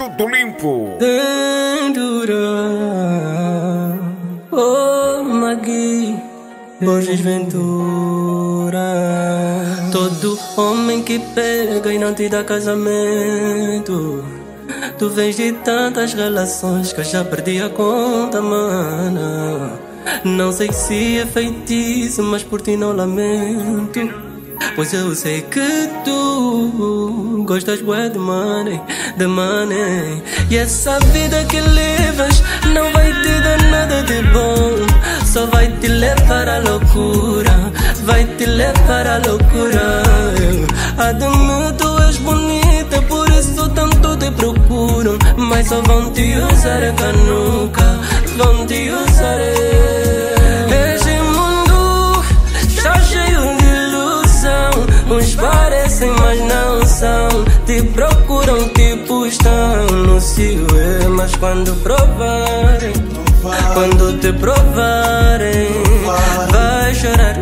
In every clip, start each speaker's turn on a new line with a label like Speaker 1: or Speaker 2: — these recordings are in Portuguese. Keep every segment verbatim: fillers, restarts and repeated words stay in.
Speaker 1: Tudo limpo.
Speaker 2: Tendura, oh Magui, Borges Ventura. Todo homem que pega e não te dá casamento. Tu vens de tantas relações que eu já perdi a conta, mana. Não sei se é feitiço, mas por ti não lamento. Pois eu sei que tu gostas bué de money, de money. E essa vida que levas não vai te dar nada de bom. Só vai te levar à loucura, vai te levar à loucura. Admito, tu és bonita, por isso tanto te procuram. Mas só vão te usar a canuca, vão te usar. Este mundo está cheio de ilusão. Uns parecem, mas não são. Te procuram, tipo estão no cio. Mas quando provarem, quando te provarem, vai chorar.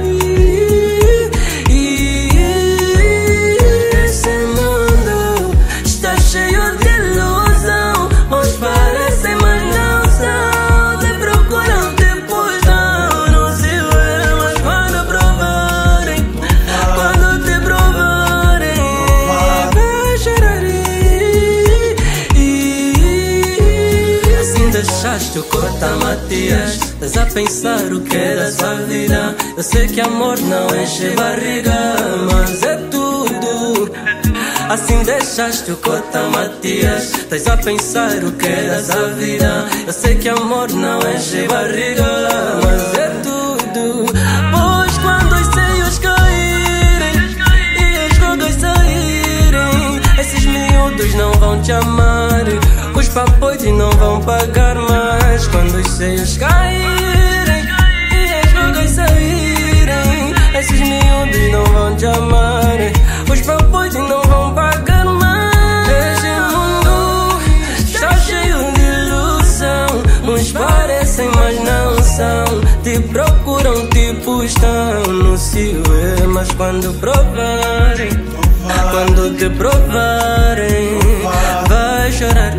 Speaker 2: Esse mundo está cheio de ilusão. Uns parecem, mas não são. Te procuram, tipo estão no cio. Mas quando provarem, quando te provarem, vai chorar. Assim deixaste o Cota Matias, estás a pensar o que é da sua vida. Eu sei que amor não enche barriga, mas é tudo. Assim deixaste o Cota Matias, estás a pensar o que é da sua vida. Eu sei que amor não enche barriga, mas é tudo. Pois quando os seios caírem e as rugas saírem, esses miúdos não vão te amar, os papoides não vão pagar mais. Quando os seios caírem e as rugas saírem, esses miúdos não vão te amar, os papoides não vão pagar mais. Este mundo está cheio de ilusão. Uns parecem, mas não são. Te procuram, tipo estão no cio. Mas quando provarem, quando te provarem, vai chorar.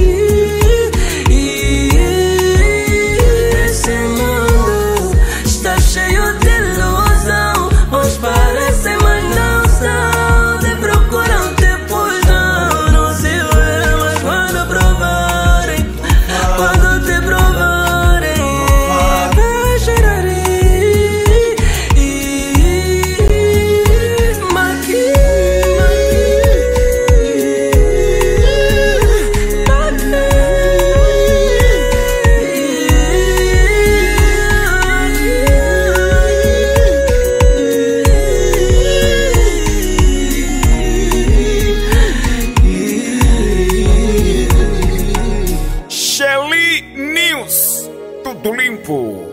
Speaker 2: Esse mundo está cheio de ilusão. Uns parecem, mas não são. Te procuram, tipo estão no cio. Mas quando provarem, quando te provarem, vai chorar. Magui,
Speaker 1: Shelly News. Tudo limpo.